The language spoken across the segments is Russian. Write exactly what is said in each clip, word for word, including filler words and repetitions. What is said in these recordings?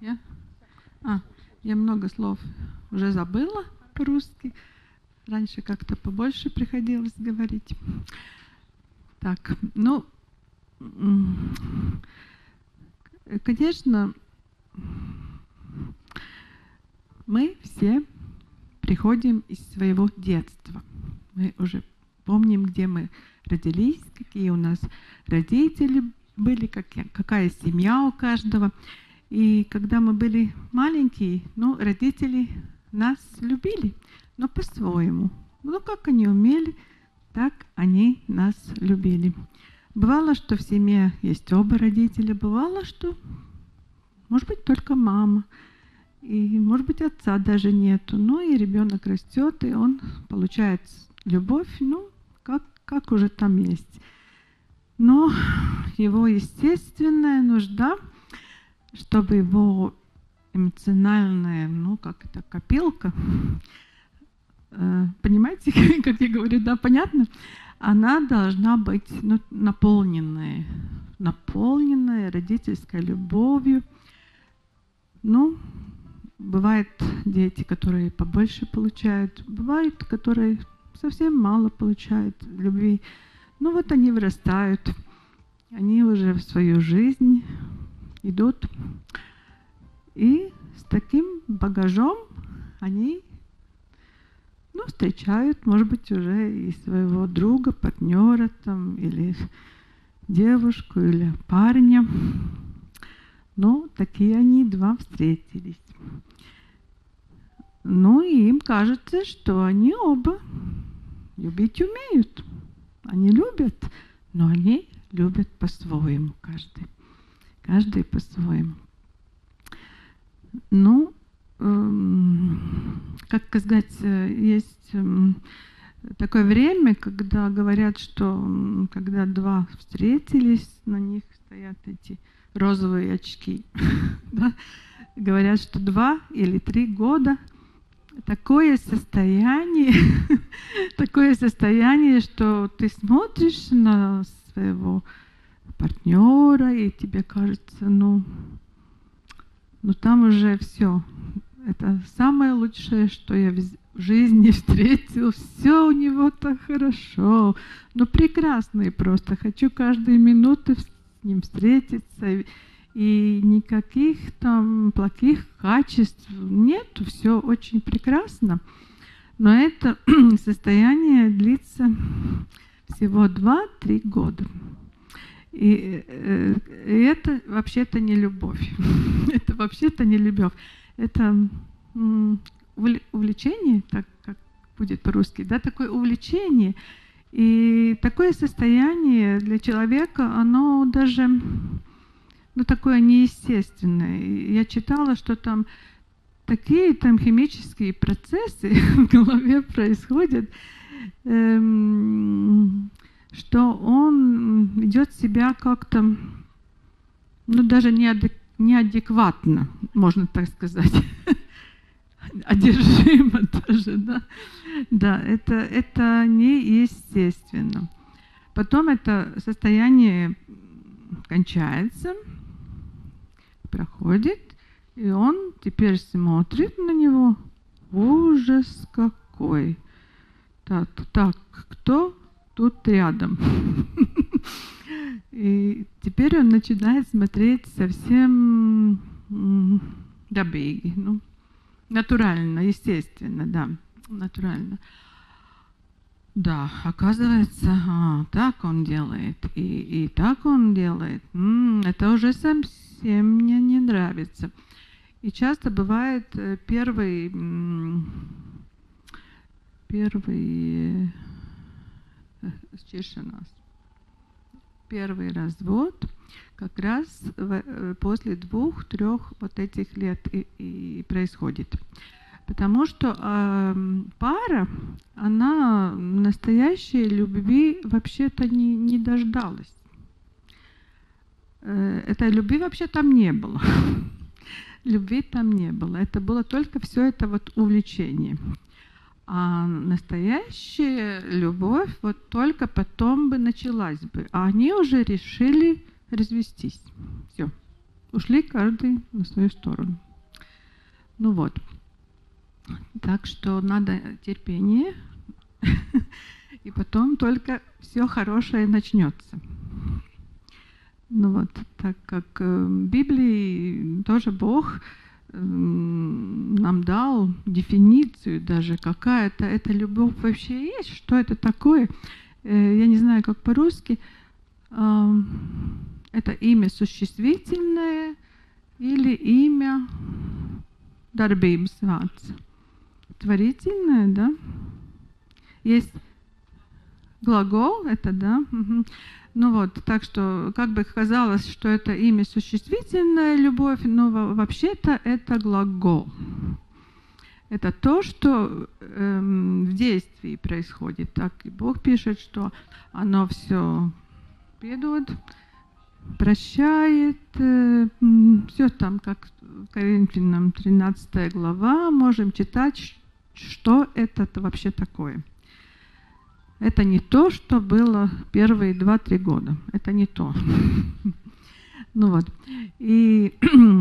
Я? А, я много слов уже забыла по-русски. Раньше как-то побольше приходилось говорить. Так, ну, конечно, мы все приходим из своего детства. Мы уже помним, где мы родились, какие у нас родители были, какие, какая семья у каждого. И когда мы были маленькие, ну, родители нас любили, но по-своему. Ну, как они умели, так они нас любили. Бывало, что в семье есть оба родителя, бывало, что, может быть, только мама. И, может быть, отца даже нету. Ну, и ребенок растет, и он получает любовь, ну, как, как уже там есть. Но его естественная нужда, чтобы его эмоциональная, ну, как это, копилка, э, понимаете, как я говорю, да, понятно? Она должна быть, ну, наполненная, наполненная родительской любовью. Ну, бывают дети, которые побольше получают, бывают, которые совсем мало получают любви. Ну вот они вырастают, они уже в свою жизнь идут. И с таким багажом они, ну, встречают, может быть, уже и своего друга, партнера там, или девушку, или парня. Ну, такие они два встретились. Ну, и им кажется, что они оба любить умеют. Они любят, но они любят по-своему каждый. Каждый по-своему. Ну, эм, как сказать, есть эм, такое время, когда говорят, что эм, когда два встретились, на них стоят эти розовые очки. Да? Говорят, что два или три года такое состояние, такое состояние, что ты смотришь на своего партнера, и тебе кажется, ну, ну там уже все. Это самое лучшее, что я в жизни встретил. Все у него так хорошо. Ну, прекрасный просто. Хочу каждую минуту с ним встретиться. И никаких там плохих качеств нету. Все очень прекрасно. Но это состояние длится всего два-три года. И э, это вообще-то не любовь. Это вообще-то не любовь. Это м, увлечение, так как будет по-русски, да, такое увлечение. И такое состояние для человека, оно даже, ну, такое неестественное. Я читала, что там такие там химические процессы в голове происходят, эм, что он ведет себя как-то, ну, даже неадек- неадекватно, можно так сказать. Одержимо даже, да. Да, это, это неестественно. Потом это состояние кончается, проходит, и он теперь смотрит на него. Ужас какой! Так, так, кто тут рядом? И теперь он начинает смотреть совсем добей, ну, натурально, естественно, да, натурально. Да, оказывается, а, так он делает, и, и так он делает. М-м, это уже совсем мне не нравится. И часто бывает первый, первый, первый развод как раз в, после двух-трех вот этих лет и, и происходит. Потому что э, пара, она настоящей любви вообще-то не, не дождалась. Э, этой любви вообще там не было. Любви там не было. Это было только все это вот увлечение. А настоящая любовь вот только потом бы началась бы. А они уже решили развестись. Все. ушли каждый на свою сторону. Ну вот. Так что надо терпение, и потом только все хорошее начнется. Ну вот, так как в Библии тоже Бог нам дал дефиницию даже, какая-то эта любовь вообще есть, что это такое. Я не знаю, как по-русски. Это имя существительное или имя darbības vārds. Творительное, да? Есть глагол, это, да? Угу. Ну вот, так что, как бы казалось, что это имя существительная любовь, но вообще-то это глагол. Это то, что эм, в действии происходит. Так и Бог пишет, что оно все педует, прощает, э, все там, как в Коринфянам тринадцатая глава, можем читать, что это вообще такое. Это не то, что было первые два-три года. Это не то. Ну вот. И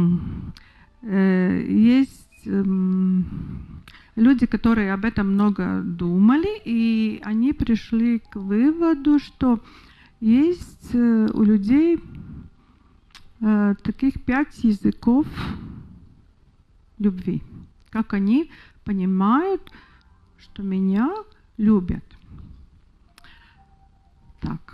э, есть э, люди, которые об этом много думали, и они пришли к выводу, что есть э, у людей э, таких пять языков любви. Как они понимают, что меня любят. Так.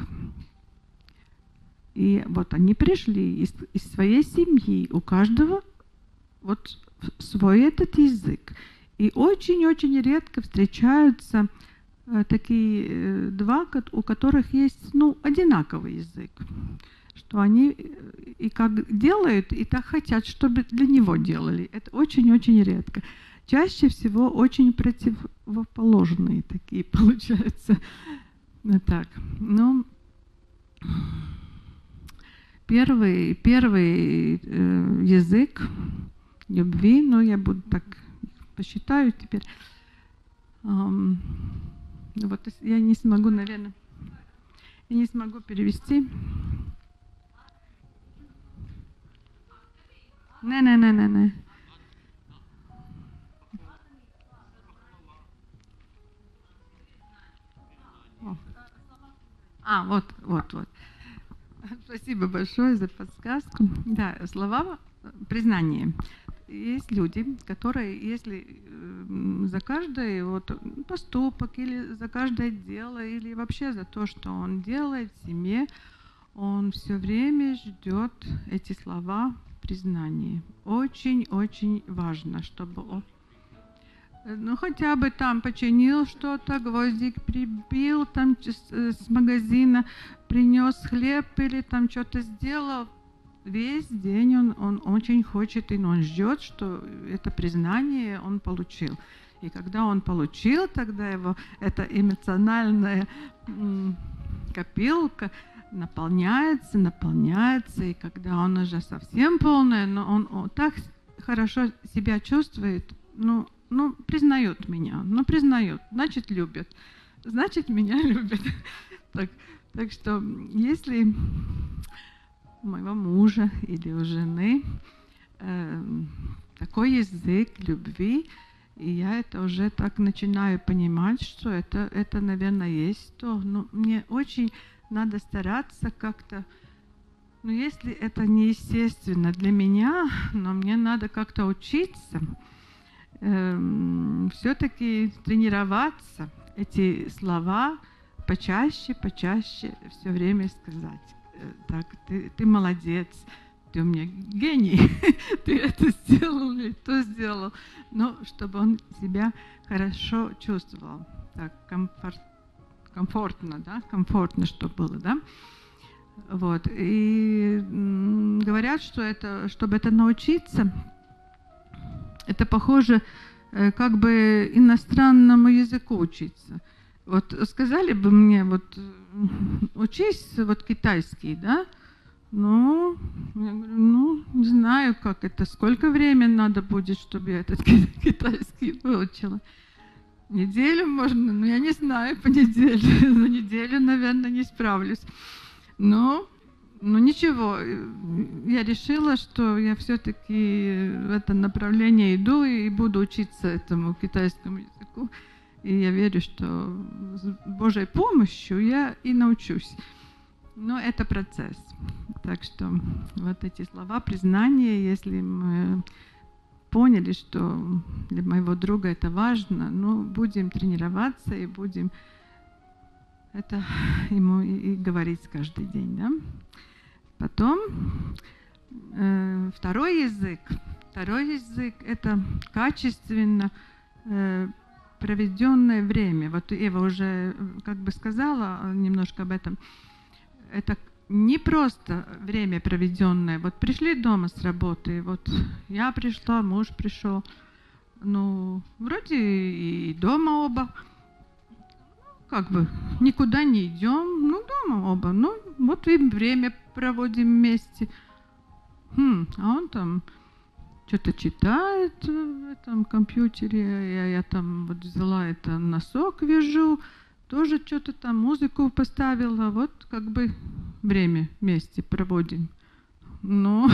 И вот они пришли из, из своей семьи. У каждого вот свой этот язык. И очень-очень редко встречаются э, такие э, два, у которых есть, ну, одинаковый язык. Что они и как делают, и так хотят, чтобы для него делали. Это очень-очень редко. Чаще всего очень противоположные такие получаются. Так, ну, первый, первый э, язык любви, ну, я буду так посчитаю теперь. Um, вот я не смогу, наверное, я не смогу перевести. Не-не-не-не-не. А, вот, вот, вот. Спасибо большое за подсказку. Да, слова признания. Есть люди, которые, если за каждый вот поступок или за каждое дело, или вообще за то, что он делает в семье, он все время ждет эти слова признания. Очень-очень важно, чтобы он ну, хотя бы там починил что-то, гвоздик прибил, там с магазина принес хлеб или там что-то сделал. Весь день он, он очень хочет, и он ждет, что это признание он получил. И когда он получил, тогда его эта эмоциональная м, копилка наполняется, наполняется, и когда он уже совсем полный, но он, он так хорошо себя чувствует, ну, ну, признают меня, ну, признают, значит, любят, значит, меня любят. Так, так что, если у моего мужа или у жены э, такой язык любви, и я это уже так начинаю понимать, что это, это наверное, есть то, но мне очень надо стараться как-то, ну, если это неестественно для меня, но мне надо как-то учиться, э, все-таки тренироваться, эти слова почаще, почаще все время сказать. Так, ты, ты молодец, ты у меня гений, ты это сделал или то сделал. Но чтобы он себя хорошо чувствовал, так, комфорт, комфортно, да, комфортно, чтобы было, да. Вот. И м, говорят, что это, чтобы это научиться, это похоже, э, как бы иностранному языку учиться. Вот сказали бы мне, вот учись вот китайский, да? Ну, я говорю, ну, не знаю, как это, сколько времени надо будет, чтобы я этот китайский выучила. Неделю можно, но я не знаю, по неделе. За неделю, наверное, не справлюсь. Но Ну ничего, я решила, что я все-таки в это направление иду и буду учиться этому китайскому языку. И я верю, что с Божьей помощью я и научусь. Но это процесс. Так что вот эти слова признания, если мы поняли, что для моего друга это важно, ну, будем тренироваться и будем это ему и, и говорить каждый день, да? Потом э, второй язык. Второй язык – это качественно э, проведенное время. Вот Ева уже как бы сказала немножко об этом. Это не просто время проведенное. Вот пришли дома с работы, вот я пришла, муж пришел. Ну, вроде и дома оба. Как бы никуда не идем, ну, дома оба. Ну, вот и время проводим вместе. Хм, а он там что-то читает в этом компьютере, я, я там вот взяла это, носок вяжу, тоже что-то там, музыку поставила, вот как бы время вместе проводим. Но,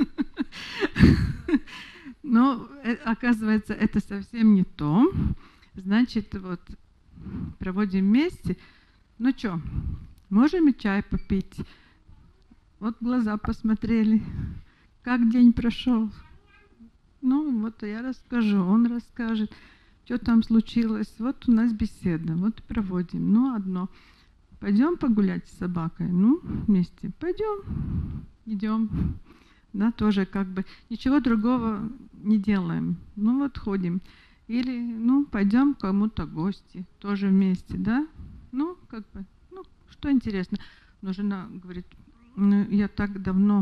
но оказывается, это совсем не то. Значит, вот проводим вместе. Ну что, можем и чай попить? Вот глаза посмотрели, как день прошел. Ну, вот я расскажу, он расскажет, что там случилось. Вот у нас беседа, вот проводим. Ну, одно. Пойдем погулять с собакой? Ну, вместе. Пойдем, идем. Да, тоже как бы ничего другого не делаем. Ну, вот ходим. Или, ну, пойдем к кому-то в гости, тоже вместе, да? Ну, как бы, ну, что интересно. Но жена говорит, ну, я так давно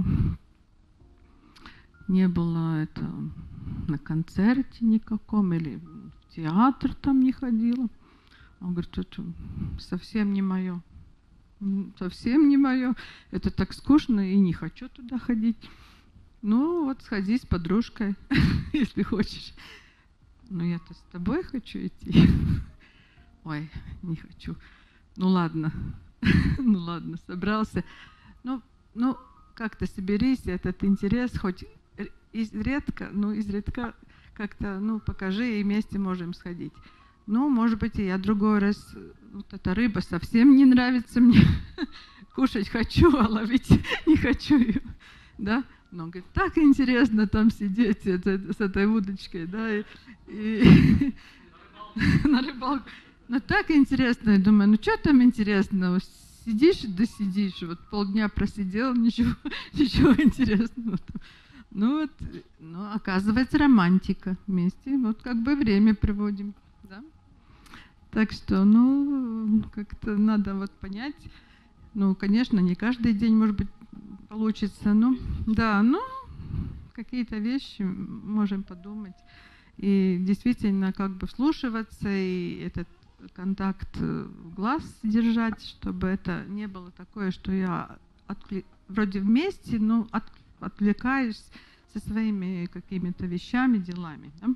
не была это, на концерте никаком, или в театр там не ходила. Он говорит, это совсем не мое. Совсем не мое. Это так скучно, и не хочу туда ходить. Ну, вот сходи с подружкой, если хочешь. Ну, я-то с тобой хочу идти. Ой, не хочу. Ну, ладно. Ну, ладно, собрался. Ну, ну как-то соберись, этот интерес, хоть изредка, ну, изредка как-то, ну, покажи, и вместе можем сходить. Ну, может быть, и я другой раз, вот эта рыба совсем не нравится мне. Кушать хочу, а ловить не хочу ее. Да? Но он говорит, так интересно там сидеть это, с этой удочкой, да, и, и на рыбалку. Ну, так интересно, я думаю, ну, что там интересного? Сидишь да сидишь, вот полдня просидел, ничего, ничего интересного. Ну, вот, ну, оказывается, романтика вместе, вот как бы время проводим, да. Так что, ну, как-то надо вот понять, ну, конечно, не каждый день, может быть, получится, ну, да, ну, какие-то вещи можем подумать. И действительно, как бы вслушиваться, и этот контакт глаз держать, чтобы это не было такое, что я откле... вроде вместе, но от... отвлекаюсь со своими какими-то вещами, делами. Да?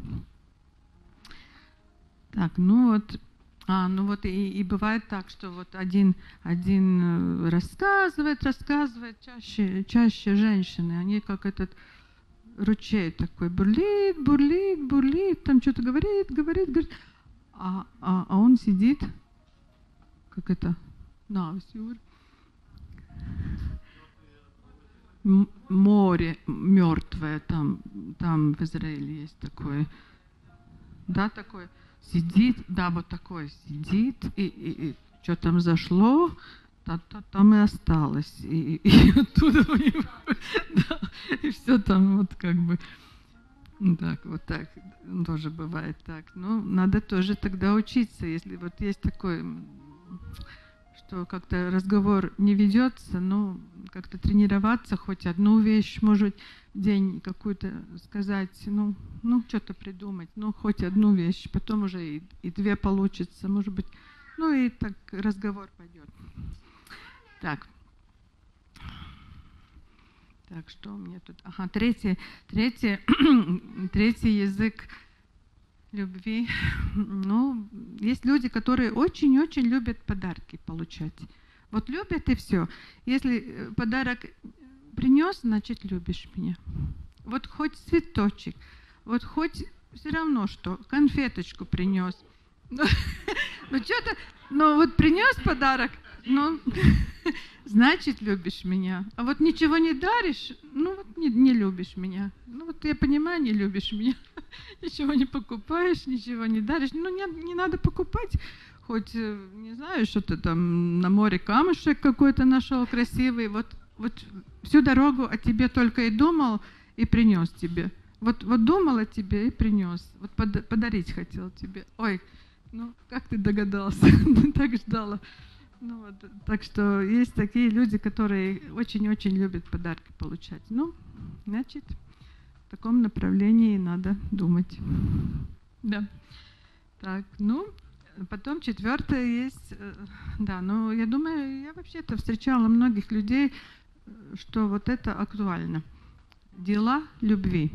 Так, ну вот, а, ну вот и, и бывает так, что вот один, один рассказывает, рассказывает, чаще, чаще женщины, они как этот ручей такой бурлит, бурлит, бурлит, там что-то говорит, говорит, говорит, а, а, а он сидит, как это, навсюр, море мертвое, там, там в Израиле есть такое, да, такое, сидит, да, вот такое сидит, и, и, и что там зашло, та, та, там и осталось, и, и оттуда у него, да, и все там вот как бы, так, вот так, тоже бывает так. Ну, надо тоже тогда учиться, если вот есть такой, что как-то разговор не ведется, ну, как-то тренироваться, хоть одну вещь, может, в день какую-то сказать, ну, ну, что-то придумать, ну, хоть одну вещь, потом уже и, и две получится, может быть, ну, и так разговор пойдет. Так. Так, что у меня тут? Ага, третий, третий, третий язык любви. Ну, есть люди, которые очень-очень любят подарки получать. Вот любят и все. Если подарок принес, значит любишь меня. Вот хоть цветочек, вот хоть все равно что, конфеточку принес. Ну, ну что-то, ну вот принес подарок, ну, значит любишь меня. А вот ничего не даришь, ну вот не, не любишь меня. Ну вот я понимаю, не любишь меня. Ничего не покупаешь, ничего не даришь. Ну не, не надо покупать. Хоть, не знаю, что ты там на море камушек какой-то нашел красивый. Вот, вот всю дорогу о тебе только и думал, и принес тебе. Вот, вот думал о тебе и принес. Вот под, подарить хотел тебе. Ой, ну как ты догадался? Так ждала. Ну, вот, так что есть такие люди, которые очень-очень любят подарки получать. Ну, значит, в таком направлении надо думать. Да. Так, ну, потом четвертое есть. Да, ну, я думаю, я вообще-то встречала многих людей, что вот это актуально. Дела любви.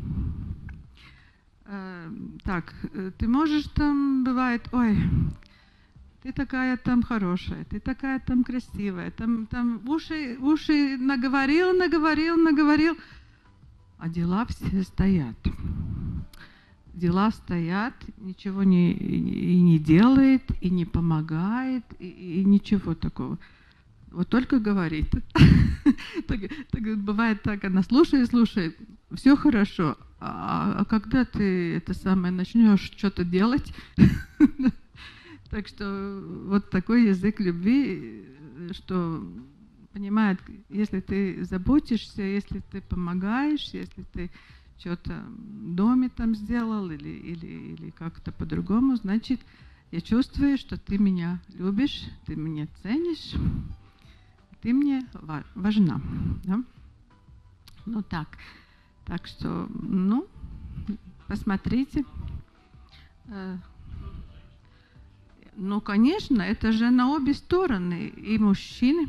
Так, ты можешь там, бывает, ой, ты такая там хорошая, ты такая там красивая, там, там уши, уши наговорил, наговорил, наговорил, а дела все стоят. Дела стоят, ничего не, и не делает, и не помогает, и, и ничего такого. Вот только говорит. так, так, бывает так, она слушает, слушает, все хорошо, а, а когда ты это самое начнешь что-то делать, так что вот такой язык любви, что понимает, если ты заботишься, если ты помогаешь, если ты что-то в доме там сделал или, или, или как-то по-другому, значит, я чувствую, что ты меня любишь, ты меня ценишь, ты мне важна. Да? Ну так, так что, ну, посмотрите. Ну, конечно, это же на обе стороны, и мужчины.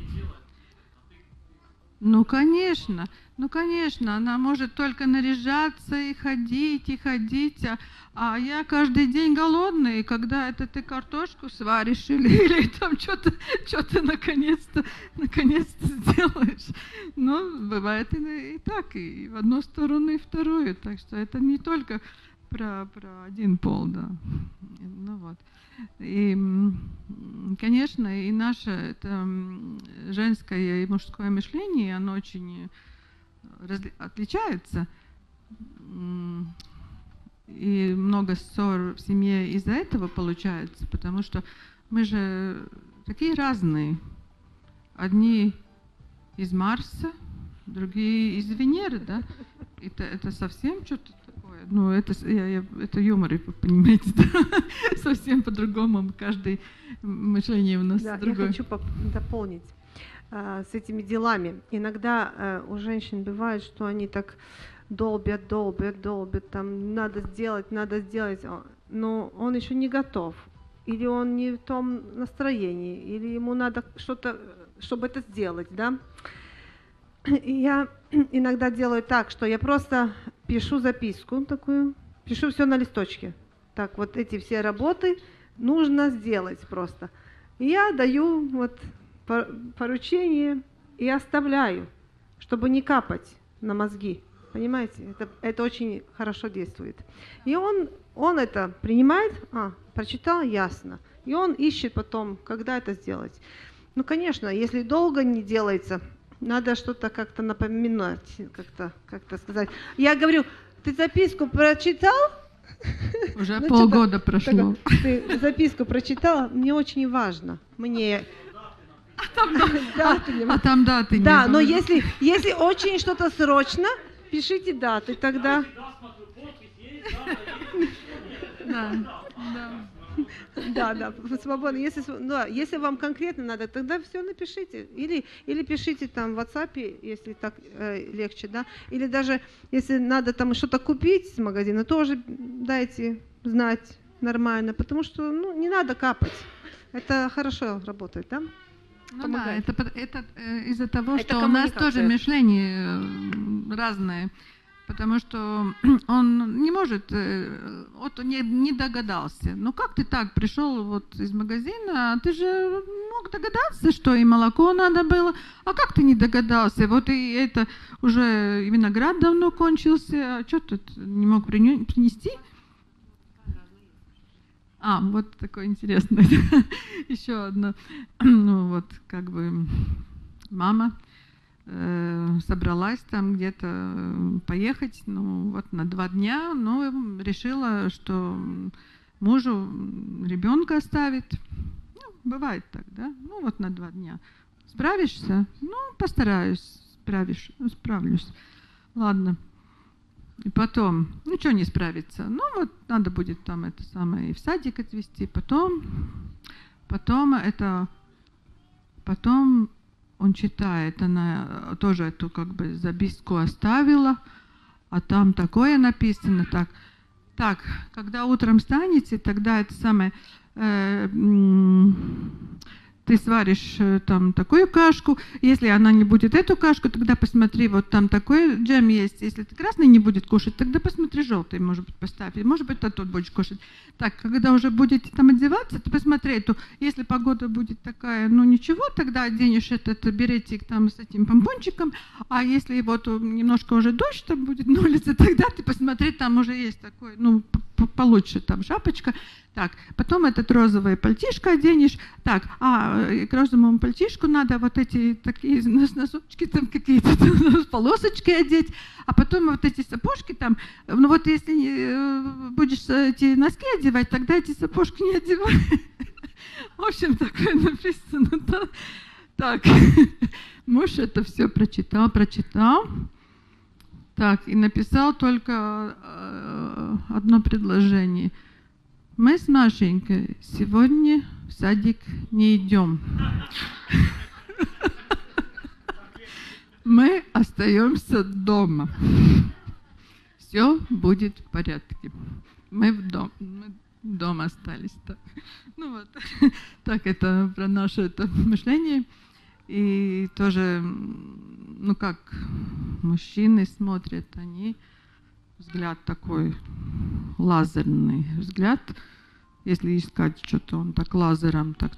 Ну, конечно, ну, конечно, она может только наряжаться и ходить, и ходить, а, а я каждый день голодный, и когда это ты картошку сваришь или, или там что-то, что-то наконец-то, наконец-то сделаешь. Ну, бывает и, и так, и в одну сторону, и в вторую, так что это не только про, про один пол, да. Ну, вот. И, конечно, и наше это женское и мужское мышление, оно очень разли- отличается. И много ссор в семье из-за этого получается, потому что мы же такие разные. Одни из Марса, другие из Венеры, да? Это, это совсем что-то такое. Ну, это, я, я, это юмор, вы понимаете, да? Совсем по-другому. Каждое мышление у нас да, другое. Я хочу дополнить а, с этими делами. Иногда а, у женщин бывает, что они так долбят, долбят, долбят, там надо сделать, надо сделать, но он еще не готов. Или он не в том настроении, или ему надо что-то, чтобы это сделать, да? И я иногда делаю так, что я просто пишу записку такую, пишу все на листочке. Так, вот эти все работы нужно сделать просто. И я даю вот поручение и оставляю, чтобы не капать на мозги. Понимаете? Это, это очень хорошо действует. И он, он это принимает, а, прочитал, ясно. И он ищет потом, когда это сделать. Ну, конечно, если долго не делается, надо что-то как-то напоминать, как-то, как-то сказать. Я говорю, ты записку прочитал? Уже ну, полгода прошло. Ты записку прочитала? Мне очень важно. Мне... А там даты не было. А там даты не Да, было. но если, если очень что-то срочно, пишите даты, тогда... Да, да. Да, да, свободно. Если, да, если вам конкретно надо, тогда все напишите. Или, или пишите там в WhatsApp, если так э, легче, да. Или даже если надо там что-то купить с магазина, тоже дайте знать нормально, потому что ну, не надо капать. Это хорошо работает, да? Ну помогает. Да, это, это э, из-за того, это что у нас тоже мышление разное. потому что он не может, вот он не, не догадался. Ну как ты так пришел вот из магазина, а ты же мог догадаться, что и молоко надо было, а как ты не догадался? Вот и это уже и виноград давно кончился, а что тут не мог принести? А, вот такое интересное. Еще одно. Ну вот, как бы мама э, собралась там где-то поехать, ну вот на два дня, но решила, что мужу ребенка оставит. Ну, бывает так, да? Ну вот на два дня. Справишься? Ну, постараюсь, справишь, справлюсь. Ладно. И потом, ну что не справиться, ну вот надо будет там это самое и в садик отвезти, потом, потом это, потом он читает, она тоже эту как бы записку оставила, а там такое написано, так, так, когда утром встанете, тогда это самое, э, ты сваришь там такую кашку, если она не будет эту кашку, тогда посмотри, вот там такой джем есть, если ты красный не будет кушать, тогда посмотри, желтый, может быть, поставь, может быть, тот будешь кушать. Так, когда уже будете там одеваться, ты посмотри, то если погода будет такая, ну ничего, тогда оденешь этот беретик там с этим помпончиком, а если вот немножко уже дождь там будет на улице, тогда ты посмотри, там уже есть такой, ну, получше там шапочка. Так, потом этот розовый пальтишко оденешь. Так, а к розовому пальтишку надо вот эти такие носочки там какие-то с полосочкой одеть, а потом вот эти сапожки там, ну вот если будешь эти носки одевать, тогда эти сапожки не одевай. В общем, такое написано. Да? Так, муж это все прочитал, прочитал. Так, и написал только э, одно предложение. Мы с Машенькой сегодня в садик не идем. Мы остаемся дома. Все будет в порядке. Мы в дом, мы дома остались. Так. Ну вот, так это про наше это мышление. И тоже, ну как мужчины смотрят, они взгляд такой лазерный взгляд. Если искать что-то, он так лазером, так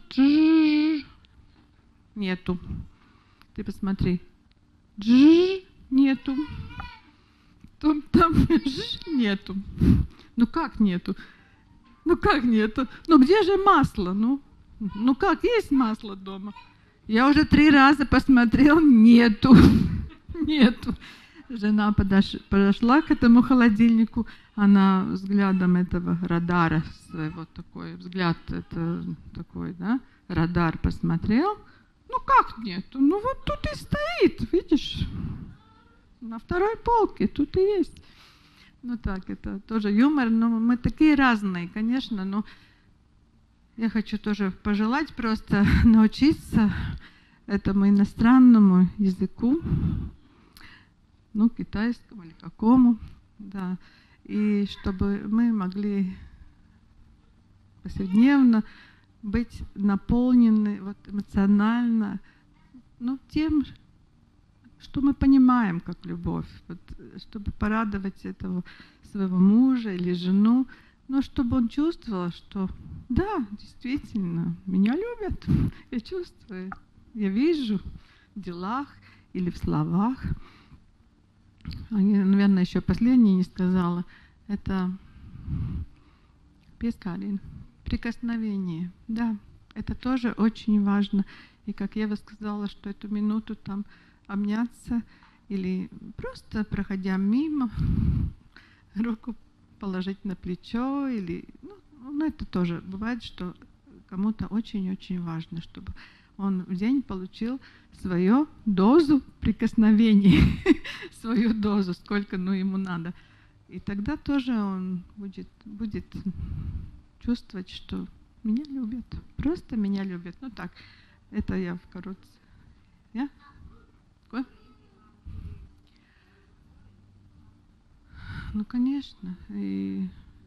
нету. Ты посмотри. Нету. Там, там нету. Ну как нету? Ну как нету? Ну где же масло? Ну, ну как, есть масло дома? Я уже три раза посмотрел, нету. Нету. Жена подош... подошла к этому холодильнику, она взглядом этого радара своего, такой взгляд, это такой, да, радар посмотрел. Ну как нету? Ну вот тут и стоит, видишь, на второй полке, тут и есть. Ну так, это тоже юмор, но мы такие разные, конечно, но я хочу тоже пожелать просто научиться этому иностранному языку, ну, китайскому или какому, да, и чтобы мы могли повседневно быть наполнены вот эмоционально, ну, тем, что мы понимаем как любовь, вот, чтобы порадовать этого своего мужа или жену, но чтобы он чувствовал, что да, действительно, меня любят, я чувствую, я вижу в делах или в словах. А я, наверное, еще последнее не сказала. Это пескалин, прикосновение. Да, это тоже очень важно. И как Ева сказала, что эту минуту там обняться или просто проходя мимо, руку положить на плечо или, ну, ну это тоже бывает, что кому-то очень-очень важно, чтобы он в день получил свою дозу прикосновений, свою дозу, сколько ну, ему надо. И тогда тоже он будет, будет чувствовать, что меня любят, просто меня любят. Ну так, это я вкратце. Я? Какое? Ну, конечно. И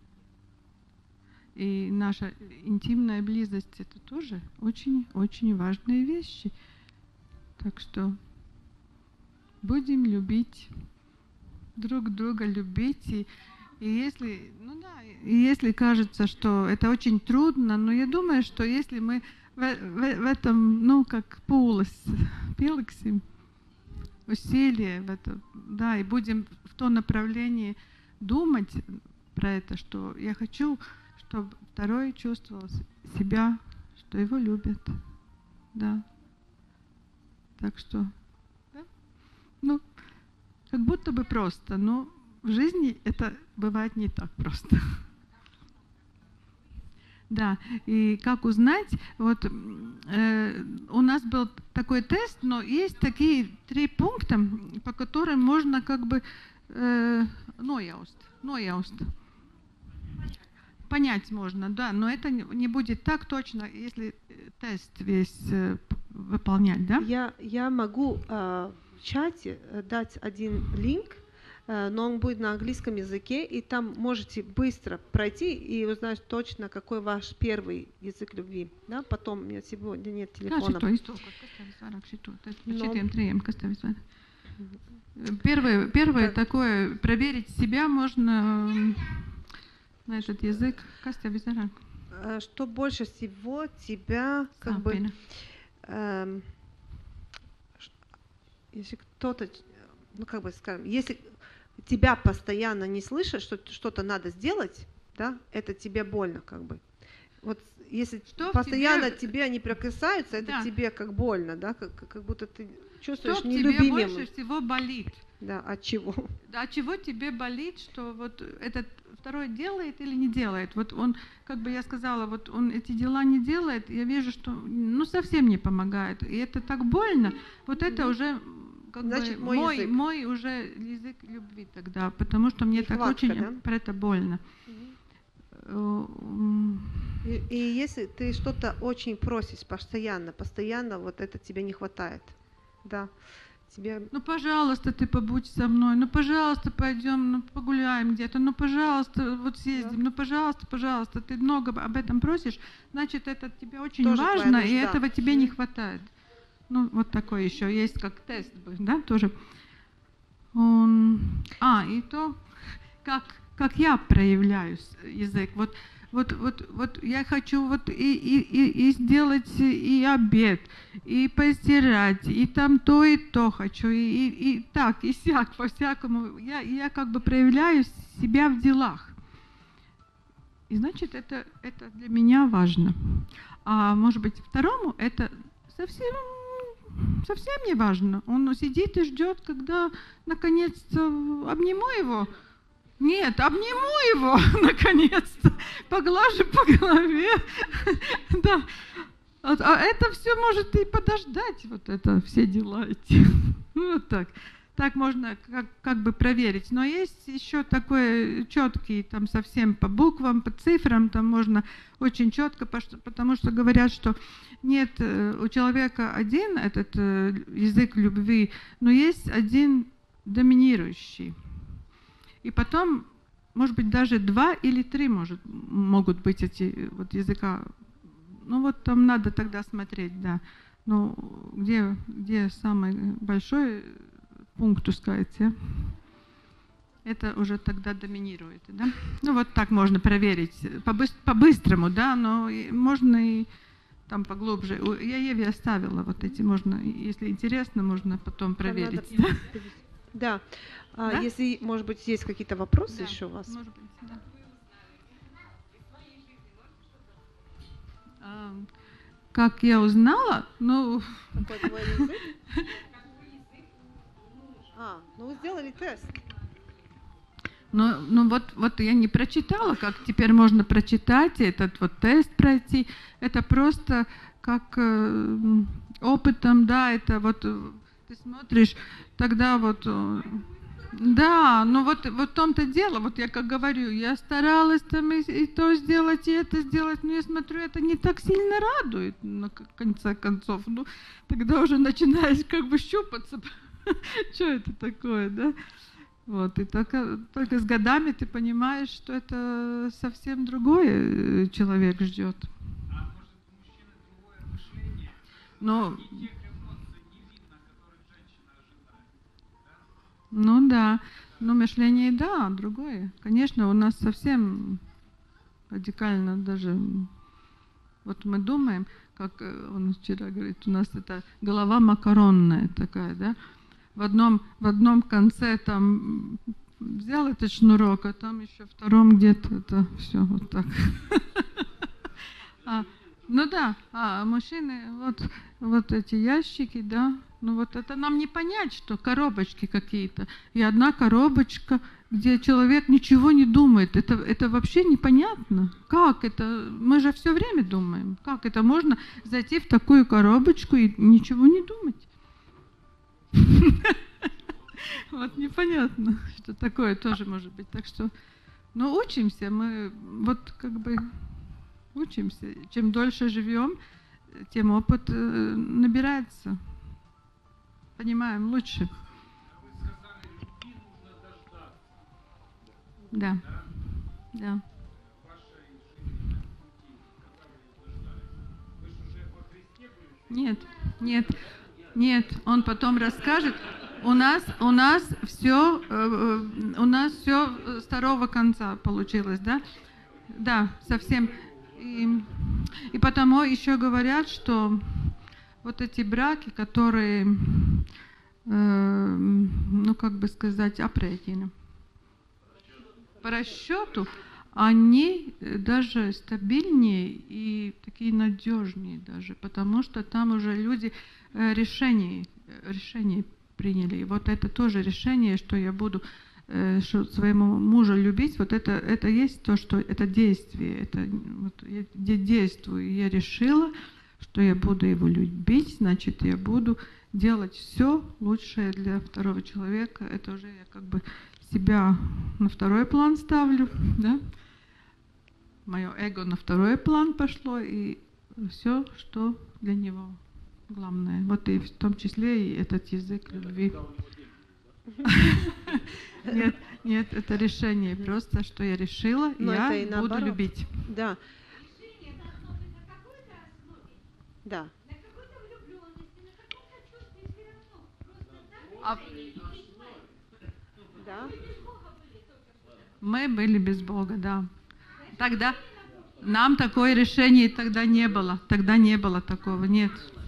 И наша интимная близость — это тоже очень-очень важные вещи. Так что будем любить друг друга любить. И, и если, ну да, и если кажется, что это очень трудно, но я думаю, что если мы в, в, в этом, ну, как пулос, пилксим, усилия в это, да, и будем в том направлении думать про это, что я хочу, чтобы второй чувствовал себя, что его любят, да. Так что, да? Ну, как будто бы просто, но в жизни это бывает не так просто. Да, и как узнать, вот э, у нас был такой тест, но есть такие три пункта, по которым можно как бы э, нояуст, нояуст. Понять можно, да, но это не будет так точно, если тест весь э, выполнять, да? Я, я могу э, в чате дать один линк, э, но он будет на английском языке, и там можете быстро пройти и узнать точно, какой ваш первый язык любви. Да? Потом у меня сегодня нет телефона. Но... Первое, первое такое, проверить себя можно на этот язык. Что больше всего тебя как бы... Эм, если кто-то, ну как бы скажем, если тебя постоянно не слышат, что что-то надо сделать, да, это тебе больно как бы. Вот если что постоянно тебе... тебе они прикасаются, это да. тебе как больно, да, как, как будто ты чувствуешь что нелюбимым. Тебе больше всего болит? Да, от чего? От чего тебе болит, что вот этот второй делает или не делает? Вот он, как бы я сказала, вот он эти дела не делает, я вижу, что ну совсем не помогает, и это так больно. Вот это mm-hmm. уже как Значит, бы мой, мой, язык. мой уже язык любви тогда, потому что мне Нехватка, так очень да? про это больно. Mm-hmm. И, и если ты что-то очень просишь постоянно, постоянно вот это тебе не хватает, да. Тебе... Ну, пожалуйста, ты побудь со мной, ну, пожалуйста, пойдем, ну, погуляем где-то, ну, пожалуйста, вот съездим, да. ну, пожалуйста, пожалуйста, ты много об этом просишь, значит, это тебе очень тоже важно, и этого тебе mm. не хватает. Ну, вот такой еще есть, как тест, да, тоже. Он... А, и то, как, как я проявляю язык, вот, Вот, вот, вот я хочу вот и, и, и, и сделать и обед, и постирать, и там то, и то хочу, и, и, и так, и сяк, по-всякому. Я, я как бы проявляю себя в делах. И значит, это, это для меня важно. А может быть, второму это совсем, совсем не важно. Он сидит и ждет, когда наконец-то обниму его. Нет, обниму его, наконец-то, поглажу по голове. Да. А, а это все может и подождать, вот это все дела эти. Вот так. Так можно как, как бы проверить. Но есть еще такой четкий, там совсем по буквам, по цифрам, там можно очень четко, потому что говорят, что нет у человека один этот язык любви, но есть один доминирующий. И потом, может быть, даже два или три может, могут быть эти вот языка. Ну вот там надо тогда смотреть, да. Ну, где, где самый большой пункт, сказать, это уже тогда доминирует, да. Ну вот так можно проверить, по-быстрому, да, но можно и там поглубже. Я Еве оставила вот эти, можно, если интересно, можно потом проверить. Да? Да. А да? Если, может быть, есть какие-то вопросы да, еще у вас? Может быть, да. А, как я узнала, ну... Какой твой язык? А, ну вы сделали тест. Ну, ну вот, вот я не прочитала, как теперь можно прочитать, этот вот тест пройти. Это просто как э, опытом, да, это вот ты смотришь, тогда вот... Да, ну вот, вот в том-то дело, вот я как говорю, я старалась там и, и то сделать, и это сделать, но я смотрю, это не так сильно радует, на конце концов. Ну, тогда уже начинаешь как бы щупаться, что это такое, да? Вот, и только, только с годами ты понимаешь, что это совсем другой человек ждет. А может, у мужчины другое мышление? Но... И тех эмоций не видно, которых женщина ожидает. Да? Ну да. Ну, мышление, да, другое. Конечно, у нас совсем радикально даже... Вот мы думаем, как он вчера говорит, у нас это голова макаронная такая, да? В одном, в одном конце там взял этот шнурок, а там еще втором где-то это все вот так. А, ну да, а мужчины, вот, вот эти ящики, да, ну вот это нам не понять, что коробочки какие-то. И одна коробочка, где человек ничего не думает. Это, это вообще непонятно. Как это? Мы же все время думаем. Как это можно зайти в такую коробочку и ничего не думать? Вот непонятно, что такое тоже может быть. Так что, ну, учимся. Мы вот как бы учимся. Чем дольше живем, тем опыт набирается. Понимаем лучше. Да, да. Нет, нет, нет. Он потом расскажет. У нас, у нас все, у нас все с второго конца получилось, да? Да, совсем. И, и потому еще говорят, что вот эти браки, которые, э, ну как бы сказать, апретины, по расчету, они даже стабильнее и такие надежнее даже, потому что там уже люди решение, решение приняли. И вот это тоже решение, что я буду что своему мужу любить, вот это, это есть то, что это действие, это вот я действую, я решила, что я буду его любить, значит, я буду делать все лучшее для второго человека. Это уже я как бы себя на второй план ставлю, да? Мое эго на второй план пошло, и все, что для него главное. Вот и в том числе и этот язык любви. Нет, нет, это решение просто, что я решила, Но я это и буду наоборот. любить. Да. Да. А Да. мы были без Бога, да. Тогда нам такое решение тогда не было. Тогда не было такого, нет.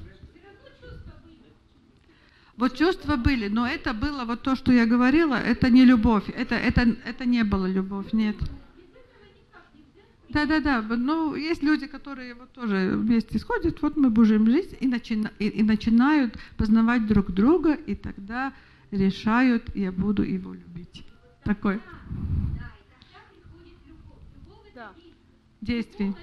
Вот чувства были, но это было вот то, что я говорила, это не любовь, это, это, это не было любовь, нет. Да-да-да, ну, есть люди, которые вот тоже вместе сходят, вот мы будем жить, и, начина, и, и начинают познавать друг друга, и тогда решают, я буду его любить. Такой. Да. Действие.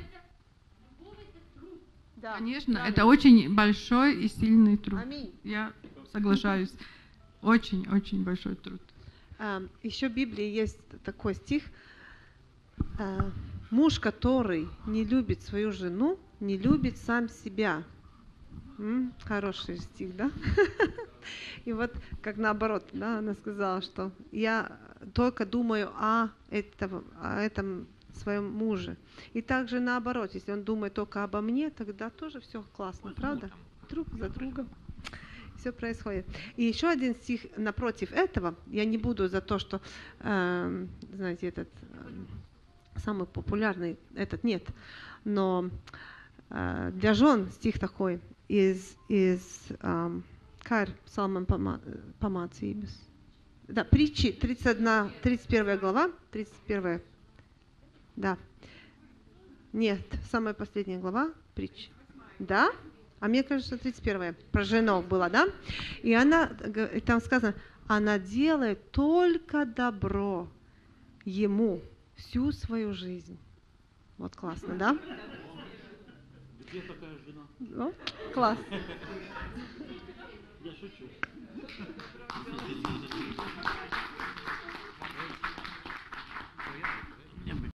Да. Конечно, Правильно. это очень большой и сильный труд. Аминь. Я соглашаюсь. Очень-очень большой труд. А, еще в Библии есть такой стих. А, муж, который не любит свою жену, не любит сам себя. М? Хороший стих, да? И вот как наоборот, да, она сказала, что я только думаю о этом, о этом своем муже. И также наоборот, если он думает только обо мне, тогда тоже все классно, правда? Друг за другом. Все происходит. И еще один стих напротив этого, я не буду за то, что, э, знаете, этот э, самый популярный, этот нет, но э, для жен стих такой из, из э, Кар Салман Памацибис. Да, притчи, тридцать одна, тридцать первая глава, тридцать первая. Да. Нет, самая последняя глава, притчи. Да? А мне кажется, тридцать первая. Про жену была, да? И она, там сказано, она делает только добро ему всю свою жизнь. Вот классно, да? Где такая жена? Ну, класс. Я шучу.